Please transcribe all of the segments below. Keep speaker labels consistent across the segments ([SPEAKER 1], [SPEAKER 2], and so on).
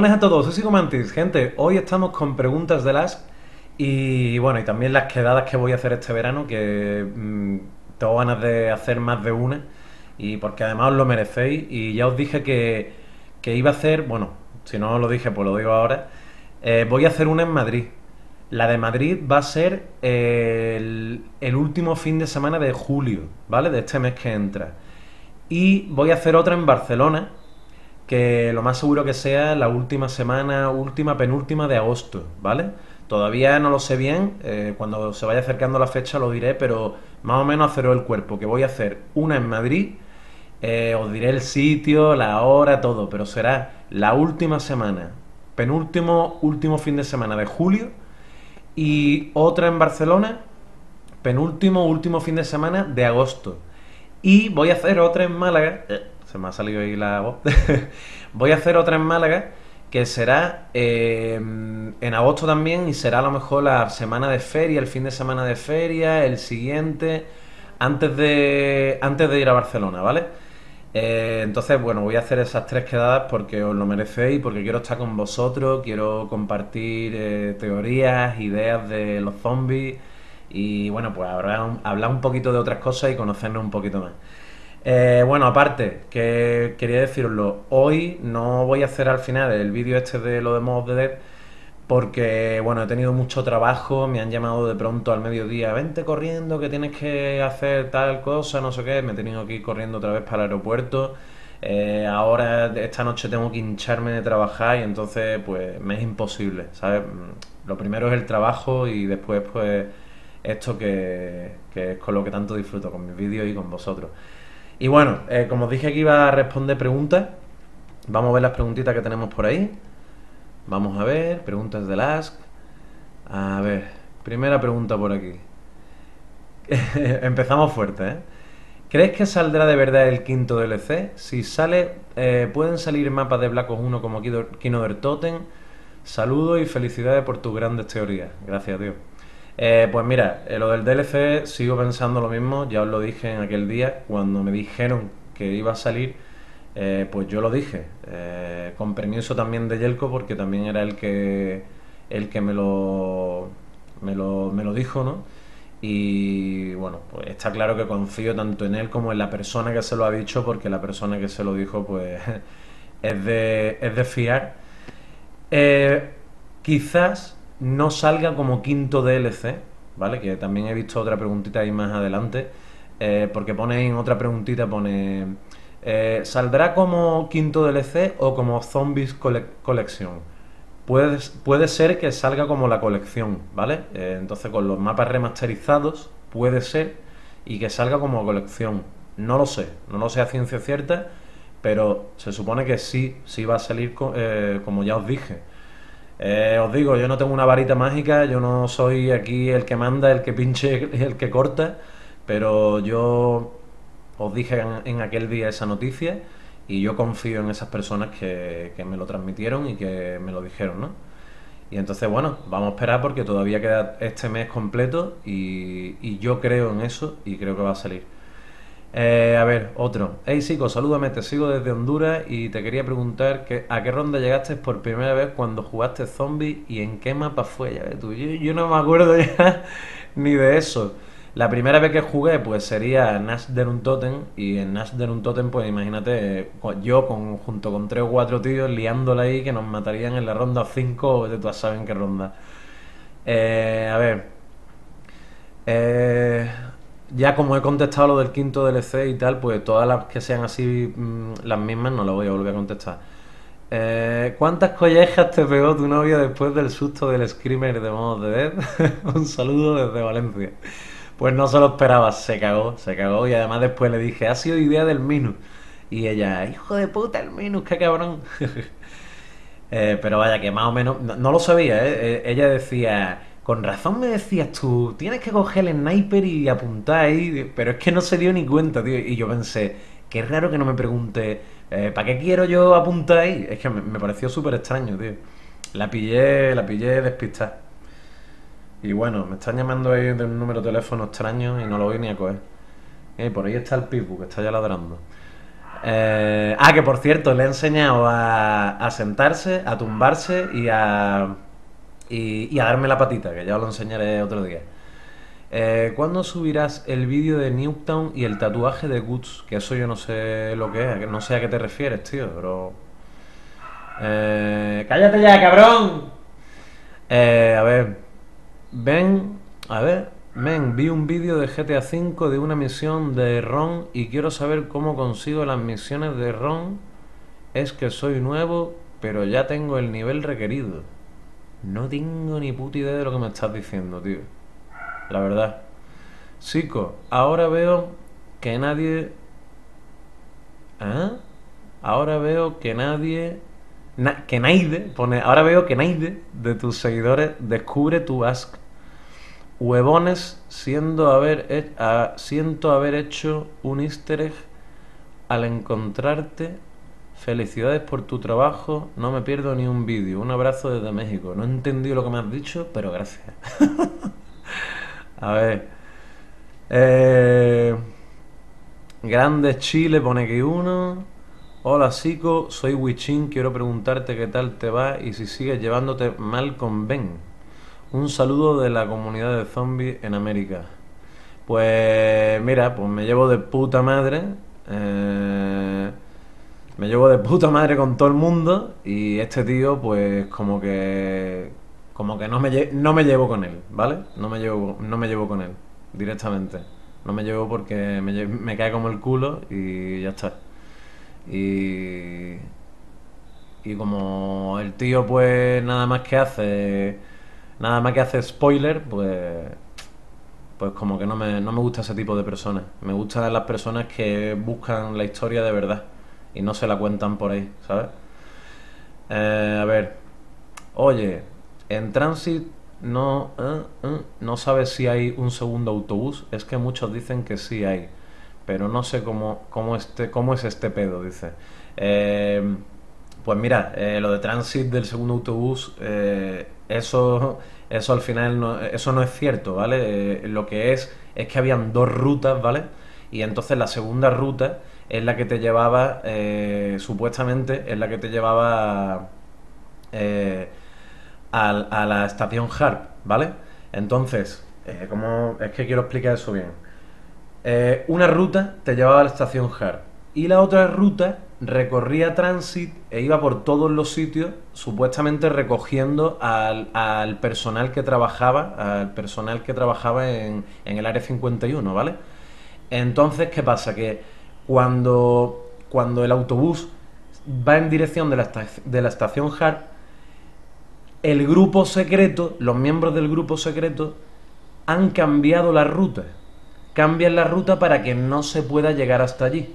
[SPEAKER 1] Buenas a todos, soy Psicomantis. Gente, hoy estamos con preguntas de las y bueno, y también las quedadas que voy a hacer este verano, que tengo ganas de hacer más de una y porque además os lo merecéis y ya os dije que iba a hacer, bueno, si no os lo dije pues lo digo ahora, voy a hacer una en Madrid. La de Madrid va a ser el último fin de semana de julio, ¿vale? De este mes que entra. Y voy a hacer otra en Barcelona, que lo más seguro que sea la última semana, última, penúltima de agosto, ¿vale? Todavía no lo sé bien, cuando se vaya acercando la fecha lo diré, pero más o menos haceros el cuerpo, que voy a hacer una en Madrid, os diré el sitio, la hora, todo, pero será la última semana, penúltimo, último fin de semana de julio, y otra en Barcelona, penúltimo, último fin de semana de agosto. Y voy a hacer otra en Málaga. Se me ha salido ahí la voz. Voy a hacer otra en Málaga que será en agosto también y será a lo mejor la semana de feria, el fin de semana de feria, el siguiente, antes de ir a Barcelona, ¿vale? Entonces, bueno, voy a hacer esas tres quedadas porque os lo merecéis, porque quiero estar con vosotros, quiero compartir teorías, ideas de los zombies y bueno, pues hablar un poquito de otras cosas y conocernos un poquito más. Bueno, aparte, que quería deciroslo, hoy no voy a hacer al final el vídeo este de lo de Mob of the Dead porque, bueno, he tenido mucho trabajo, me han llamado de pronto al mediodía, vente corriendo, que tienes que hacer tal cosa, no sé qué, me he tenido que ir corriendo otra vez para el aeropuerto. Ahora, esta noche tengo que hincharme de trabajar y entonces, pues, me es imposible, ¿sabes? Lo primero es el trabajo y después, pues, esto que es con lo que tanto disfruto, con mis vídeos y con vosotros. Y bueno, como os dije que iba a responder preguntas, vamos a ver las preguntitas que tenemos por ahí. Vamos a ver, preguntas del Ask. A ver, primera pregunta por aquí. Empezamos fuerte, ¿eh? ¿Crees que saldrá de verdad el quinto DLC? Si sale, ¿pueden salir mapas de Black Ops 1 como Kino der Totem? Saludos y felicidades por tus grandes teorías. Gracias, tío. Pues mira, lo del DLC sigo pensando lo mismo, ya os lo dije en aquel día, cuando me dijeron que iba a salir, pues yo lo dije, con permiso también de Yelko, porque también era el que me lo dijo, ¿no? Y bueno, pues está claro que confío tanto en él como en la persona que se lo ha dicho, porque la persona que se lo dijo, pues es de fiar. Eh, Quizás no salga como quinto DLC, ¿vale? Que también he visto otra preguntita ahí más adelante, porque pone en otra preguntita, pone, ¿saldrá como quinto DLC o como Zombies Collection? Puede ser que salga como la colección, ¿vale? Entonces con los mapas remasterizados puede ser y que salga como colección. No lo sé a ciencia cierta, pero se supone que sí va a salir como ya os dije. Os digo, yo no tengo una varita mágica, yo no soy aquí el que manda, el que pinche, el que corta, pero yo os dije en aquel día esa noticia y yo confío en esas personas que me lo transmitieron y que me lo dijeron, ¿no? Y entonces, bueno, vamos a esperar porque todavía queda este mes completo y yo creo en eso y creo que va a salir. A ver, otro. Hey, Sico, salúdame, te sigo desde Honduras y te quería preguntar a qué ronda llegaste por primera vez cuando jugaste zombie y en qué mapa fue. Ya ves tú, yo no me acuerdo ya ni de eso. La primera vez que jugué, pues sería Nash der Untoten y en Nash der Untoten, pues imagínate, yo junto con tres o cuatro tíos liándola ahí que nos matarían en la ronda 5 o de todas saben qué ronda. A ver, eh, ya como he contestado lo del quinto DLC y tal, pues todas las que sean así las mismas no las voy a volver a contestar. ¿Cuántas collejas te pegó tu novia después del susto del screamer de Modos de Dead? Un saludo desde Valencia. Pues no se lo esperaba, se cagó y además después le dije, ha sido idea del Minus. Y ella, hijo de puta, el Minus, qué cabrón. Pero vaya, que más o menos, no lo sabía, ¿eh? Ella decía, con razón me decías tú, tienes que coger el sniper y apuntar ahí, pero es que no se dio ni cuenta, tío. Y yo pensé, qué raro que no me pregunte, ¿para qué quiero yo apuntar ahí? Es que me pareció súper extraño, tío. La pillé despistada. Y bueno, me están llamando ahí de un número de teléfono extraño y no lo voy ni a coger. Por ahí está el Pitbull, que está ya ladrando. Que por cierto, le he enseñado a sentarse, a tumbarse y a darme la patita, que ya os lo enseñaré otro día. ¿Cuándo subirás el vídeo de Newtown y el tatuaje de Guts? Que eso yo no sé lo que es, que no sé a qué te refieres, tío, pero... ¡Cállate ya, cabrón! A ver, ven, vi un vídeo de GTA V de una misión de Ron y quiero saber cómo consigo las misiones de Ron. Es que soy nuevo, pero ya tengo el nivel requerido. No tengo ni puta idea de lo que me estás diciendo, tío. La verdad. Chico, ahora veo que nadie... ¿Ah? Ahora veo que nadie... que Naide, pone... Ahora veo que Naide de tus seguidores descubre tu ask. Huevones, siento haber hecho un easter egg al encontrarte. Felicidades por tu trabajo, no me pierdo ni un vídeo. Un abrazo desde México. No he entendido lo que me has dicho, pero gracias. A ver. Eh, Grande Chile pone que uno. Hola, Sico, soy Wichin. Quiero preguntarte qué tal te va y si sigues llevándote mal con Ben. Un saludo de la comunidad de zombies en América. Pues mira, pues me llevo de puta madre. eh, Me llevo de puta madre con todo el mundo y este tío pues como que no me llevo con él, ¿vale? No me llevo con él directamente. No me llevo porque me cae como el culo y ya está. Y y como el tío pues nada más que hace spoiler, pues como que no me gusta ese tipo de personas. Me gustan las personas que buscan la historia de verdad y no se la cuentan por ahí, ¿sabes? A ver, oye, en Transit no sabes si hay un segundo autobús. Es que muchos dicen que sí hay, pero no sé cómo es este pedo, dice. Eh, pues mira, lo de Transit del segundo autobús, eso al final eso no es cierto, ¿vale? Lo que es que habían dos rutas, ¿vale? Y entonces la segunda ruta es la que te llevaba, supuestamente, es la que te llevaba eh, a la estación Harp, ¿vale? Entonces, como es que quiero explicar eso bien. Una ruta te llevaba a la estación Harp y la otra ruta recorría Transit e iba por todos los sitios, supuestamente recogiendo al personal que trabajaba en el área 51, ¿vale? Entonces, ¿qué pasa? Que cuando el autobús va en dirección de la estación Harp, el grupo secreto, los miembros del grupo secreto, han cambiado la ruta. Cambian la ruta para que no se pueda llegar hasta allí.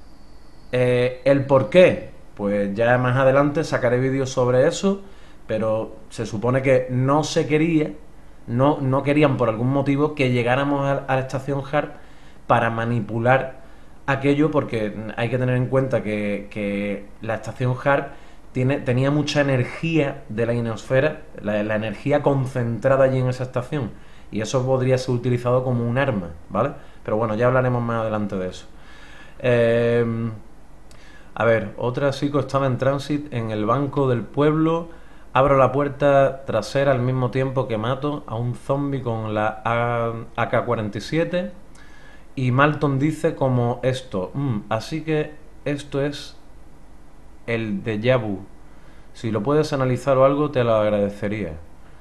[SPEAKER 1] ¿El por qué? Pues ya más adelante sacaré vídeos sobre eso, pero se supone que no se quería, no querían por algún motivo que llegáramos a la estación Harp para manipular aquello, porque hay que tener en cuenta que la estación Harp tenía mucha energía de la ionosfera, la energía concentrada allí en esa estación, y eso podría ser utilizado como un arma, ¿vale? Pero bueno, ya hablaremos más adelante de eso. Eh, a ver, otra chico estaba en Transit en el banco del pueblo. Abro la puerta trasera al mismo tiempo que mato a un zombie con la AK-47. Y Malton dice como esto. Así que esto es el déjà vu. Si lo puedes analizar o algo, te lo agradecería.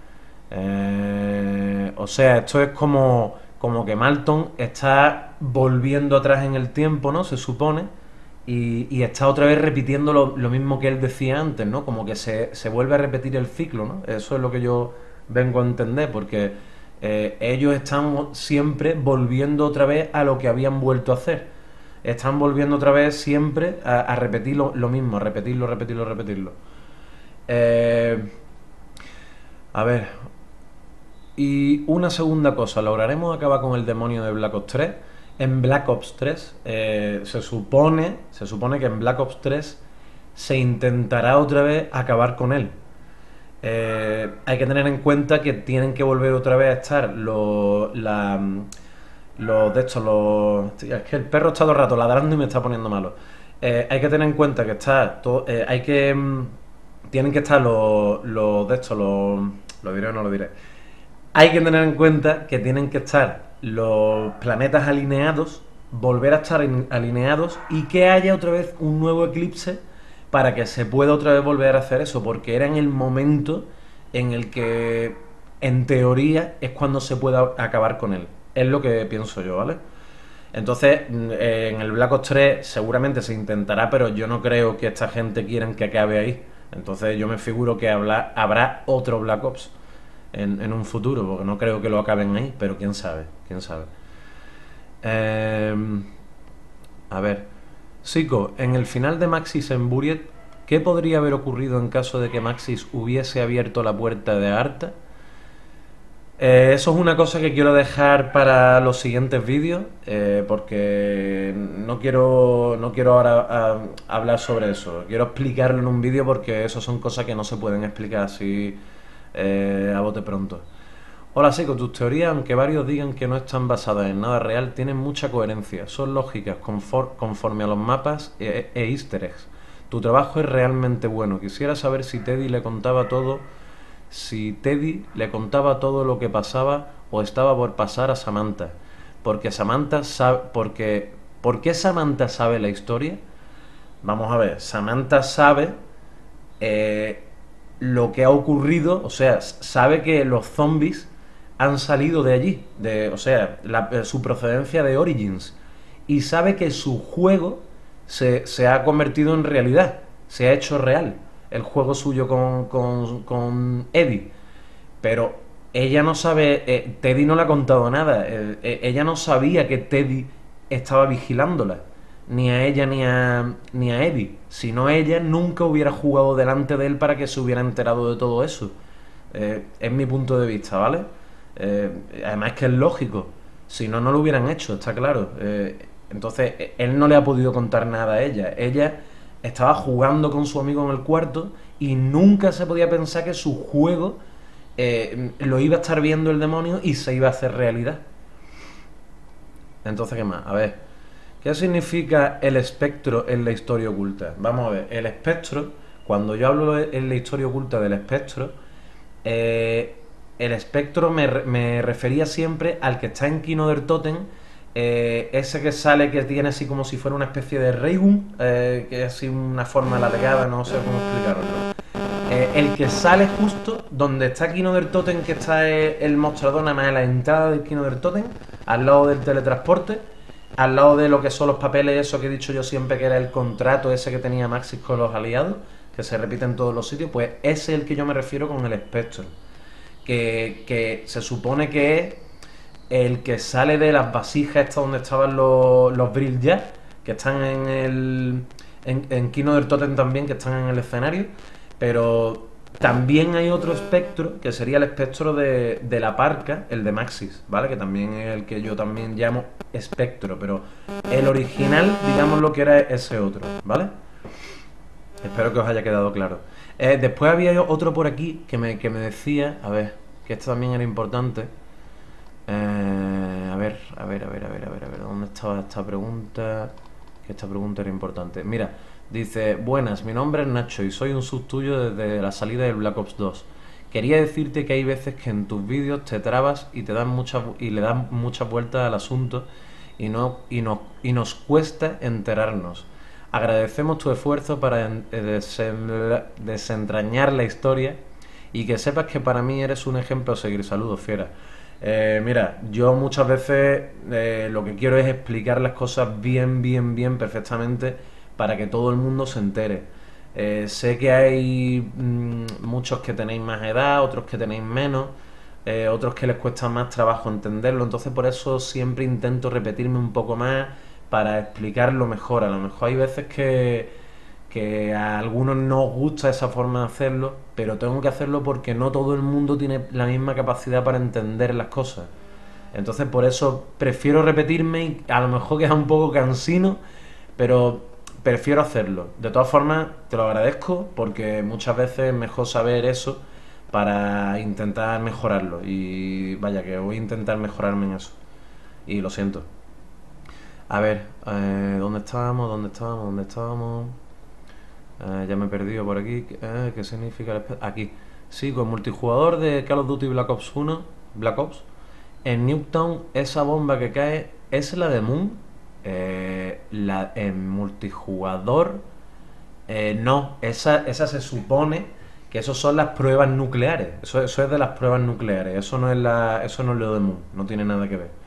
[SPEAKER 1] O sea, esto es como que Malton está volviendo atrás en el tiempo, ¿no? Se supone. Y está otra vez repitiendo lo mismo que él decía antes, ¿no? Como que se vuelve a repetir el ciclo, ¿no? Eso es lo que yo vengo a entender, porque ellos están siempre volviendo otra vez a lo que habían vuelto a hacer. Están volviendo otra vez siempre a repetir lo mismo, a repetirlo. Eh, a ver, y una segunda cosa, ¿lograremos acabar con el demonio de Black Ops 3? En Black Ops 3 se supone que en Black Ops 3 se intentará otra vez acabar con él. Hay que tener en cuenta que tienen que volver otra vez a estar los de estos, los... Tío, es que el perro está todo el rato ladrando y me está poniendo malo. Hay que tener en cuenta que está todo, hay que tienen que estar los de estos, lo diré o no lo diré. Hay que tener en cuenta que tienen que estar los planetas alineados, volver a estar alineados y que haya otra vez un nuevo eclipse para que se pueda otra vez volver a hacer eso, porque era en el momento en el que, en teoría, es cuando se pueda acabar con él. Es lo que pienso yo, ¿vale? Entonces, en el Black Ops 3 seguramente se intentará, pero yo no creo que esta gente quieran que acabe ahí. Entonces yo me figuro que habrá otro Black Ops en un futuro, porque no creo que lo acaben ahí, pero quién sabe, quién sabe. Eh, a ver, Sico, en el final de Maxis en Buried, ¿qué podría haber ocurrido en caso de que Maxis hubiese abierto la puerta de Arta? Eso es una cosa que quiero dejar para los siguientes vídeos, porque no quiero ahora hablar sobre eso. Quiero explicarlo en un vídeo porque eso son cosas que no se pueden explicar así a bote pronto. Hola Seco, tus teorías, aunque varios digan que no están basadas en nada real, tienen mucha coherencia, son lógicas conforme a los mapas e easter eggs. Tu trabajo es realmente bueno. Quisiera saber si Teddy le contaba todo lo que pasaba o estaba por pasar a Samantha. Porque Samantha sabe, ¿por qué Samantha sabe la historia? Vamos a ver, Samantha sabe eh, lo que ha ocurrido, o sea, sabe que los zombies han salido de allí, o sea, su procedencia de Origins, y sabe que su juego se ha convertido en realidad, se ha hecho real, el juego suyo con Eddie, pero ella no sabe, Teddy no le ha contado nada, ella no sabía que Teddy estaba vigilándola, ni a ella ni a Eddie. Si no, ella nunca hubiera jugado delante de él para que se hubiera enterado de todo eso. Es mi punto de vista, ¿vale? Además que es lógico. Si no, no lo hubieran hecho, está claro. Entonces, él no le ha podido contar nada a ella. Ella estaba jugando con su amigo en el cuarto y nunca se podía pensar que su juego lo iba a estar viendo el demonio y se iba a hacer realidad. Entonces, ¿qué más? A ver, ¿qué significa el espectro en la historia oculta? Vamos a ver, el espectro, cuando yo hablo en la historia oculta del espectro, eh, el espectro me refería siempre al que está en Kino der Totem, ese que sale que tiene así como si fuera una especie de Reigun, que es así una forma alargada, no sé cómo explicarlo. El que sale justo donde está Kino del Totem, que está el mostrador nada más en la entrada del Kino del Totem, al lado del teletransporte, al lado de lo que son los papeles, eso que he dicho yo siempre que era el contrato ese que tenía Maxis con los aliados, que se repite en todos los sitios, pues ese es el que yo me refiero con el Spectre, que se supone que es el que sale de las vasijas estas donde estaban los Brill Jazz, que están en Kino del Totem también, que están en el escenario, pero también hay otro espectro, que sería el espectro de la parca, el de Maxis, ¿vale? Que también es el que yo también llamo espectro, pero el original, digamos lo que era ese otro, ¿vale? Espero que os haya quedado claro. Después había otro por aquí que me decía, a ver, que esto también era importante. A ver, ¿dónde estaba esta pregunta? Que esta pregunta era importante. Mira, dice, buenas, mi nombre es Nacho y soy un sub tuyo desde la salida del Black Ops 2. Quería decirte que hay veces que en tus vídeos te trabas y le das muchas vueltas al asunto y nos cuesta enterarnos. Agradecemos tu esfuerzo para desentrañar la historia y que sepas que para mí eres un ejemplo a seguir. Saludos, fiera. Mira, yo muchas veces lo que quiero es explicar las cosas bien, perfectamente para que todo el mundo se entere. Sé que hay muchos que tenéis más edad, otros que tenéis menos, otros que les cuesta más trabajo entenderlo, entonces por eso siempre intento repetirme un poco más para explicarlo mejor. A lo mejor hay veces que a algunos no os gusta esa forma de hacerlo, pero tengo que hacerlo porque no todo el mundo tiene la misma capacidad para entender las cosas. Entonces por eso prefiero repetirme y a lo mejor queda un poco cansino, pero prefiero hacerlo. De todas formas, te lo agradezco porque muchas veces es mejor saber eso para intentar mejorarlo. Y vaya que voy a intentar mejorarme en eso. Y lo siento. A ver, ¿dónde estábamos? ¿Dónde estábamos? ¿Dónde estábamos? Ya me he perdido por aquí. ¿Qué significa aquí? Sí, con multijugador de Call of Duty Black Ops 1, Black Ops. En Nuketown, esa bomba que cae es la de Moon. En multijugador, no, esa se supone que eso son las pruebas nucleares. Eso es de las pruebas nucleares. Eso no es lo de Moon. No tiene nada que ver.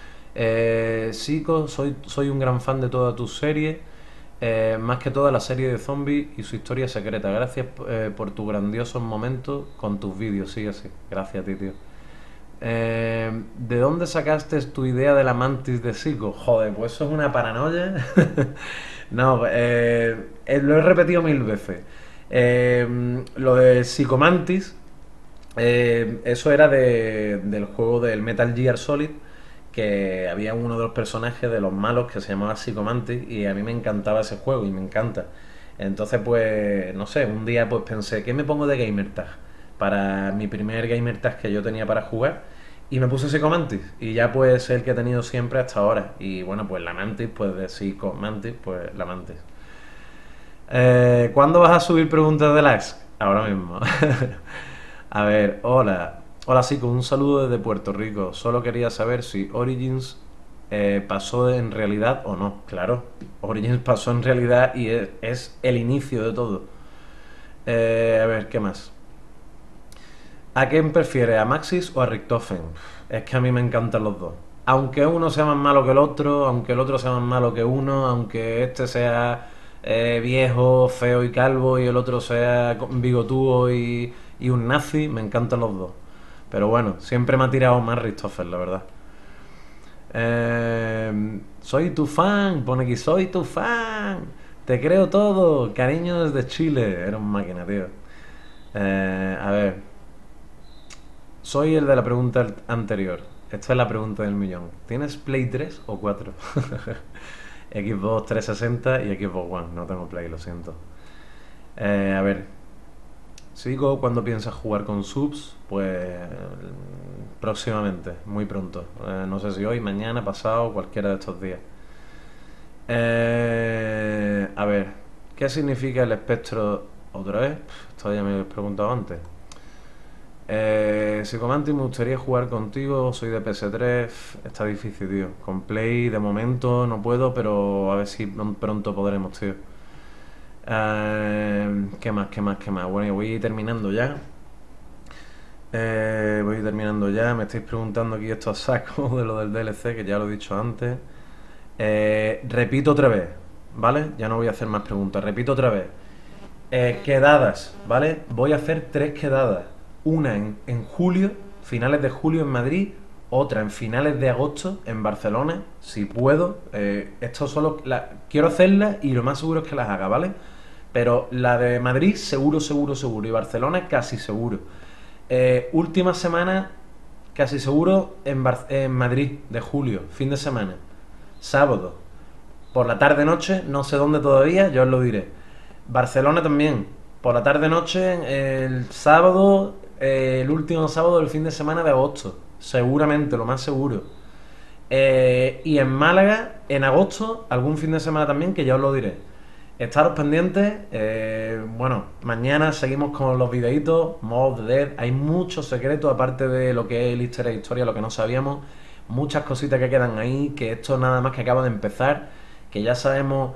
[SPEAKER 1] Sico, soy un gran fan de toda tu serie, más que toda la serie de zombies y su historia secreta. Gracias por tus grandiosos momentos con tus vídeos, sigue así. Gracias a ti, tío. ¿De dónde sacaste tu idea de la mantis de Sico? Joder, pues eso es una paranoia. No, lo he repetido mil veces. Lo de Psicomantis, eso era del juego del Metal Gear Solid, que había uno de los personajes de los malos que se llamaba Psicomantis y a mí me encantaba ese juego y me encanta. Entonces, pues, no sé, un día pues pensé, ¿qué me pongo de gamertag? Para mi primer gamertag que yo tenía para jugar y me puse Psicomantis y ya pues el que he tenido siempre hasta ahora. Y bueno, pues la Mantis, pues de Psicomantis, pues la Mantis. ¿Cuándo vas a subir preguntas de Lax? Ahora mismo. A ver, hola. Hola, Sico, un saludo desde Puerto Rico. Solo quería saber si Origins pasó en realidad o no. Claro, Origins pasó en realidad y es el inicio de todo. A ver, ¿qué más? ¿A quién prefieres, a Maxis o a Richtofen? Es que a mí me encantan los dos. Aunque uno sea más malo que el otro, aunque el otro sea más malo que uno, aunque este sea viejo, feo y calvo y el otro sea bigotudo y un nazi, me encantan los dos. Pero bueno, siempre me ha tirado más Richtofen, la verdad. Soy tu fan, pone aquí, soy tu fan. Te creo todo, cariño desde Chile. Era un máquina, tío. A ver, soy el de la pregunta anterior. Esta es la pregunta del millón. ¿Tienes Play 3 o 4? Xbox 360 y Xbox One. No tengo Play, lo siento. A ver, sigo cuando piensas jugar con subs, pues próximamente, muy pronto. No sé si hoy, mañana, pasado, cualquiera de estos días. A ver, ¿qué significa el espectro otra vez? Esto ya me lo he preguntado antes. Psicomanti, me gustaría jugar contigo, soy de PS3, está difícil, tío. Con Play de momento no puedo, pero a ver si pronto podremos, tío. ¿Qué más, qué más, qué más? Bueno, voy terminando ya. Voy terminando ya. Me estáis preguntando aquí esto a saco de lo del DLC, que ya lo he dicho antes. Repito otra vez, ¿vale? Ya no voy a hacer más preguntas. Repito otra vez. Quedadas, ¿vale? Voy a hacer tres quedadas. Una en julio, finales de julio en Madrid. Otra en finales de agosto en Barcelona, si puedo. Esto solo quiero hacerlas y lo más seguro es que las haga, ¿vale? Pero la de Madrid seguro, seguro, seguro. Y Barcelona casi seguro. Última semana casi seguro en Madrid de julio, fin de semana. Sábado, por la tarde-noche, no sé dónde todavía, yo os lo diré. Barcelona también, por la tarde-noche, el sábado, el último sábado del fin de semana de agosto. Seguramente, lo más seguro. Y en Málaga, en agosto, algún fin de semana también, que ya os lo diré. Estaros pendientes. Bueno, mañana seguimos con los videitos. Mob of the Dead. Hay muchos secretos, aparte de lo que es el Easter egg historia, lo que no sabíamos. Muchas cositas que quedan ahí. Que esto nada más que acaba de empezar. Que ya sabemos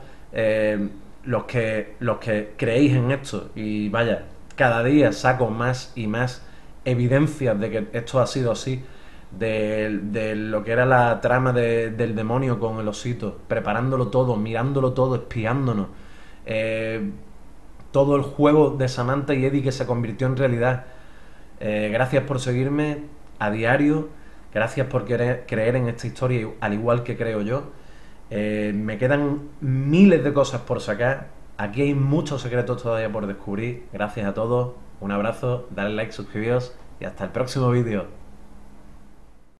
[SPEAKER 1] los que creéis en esto. Y vaya, cada día saco más y más evidencias de que esto ha sido así de lo que era la trama del demonio con el osito, preparándolo todo, mirándolo todo, espiándonos. Eh, Todo el juego de Samantha y Eddie que se convirtió en realidad. Gracias por seguirme a diario, gracias por creer en esta historia al igual que creo yo. Me quedan miles de cosas por sacar. Aquí hay muchos secretos todavía por descubrir. Gracias a todos, un abrazo, dale like, suscribíos y hasta el próximo vídeo.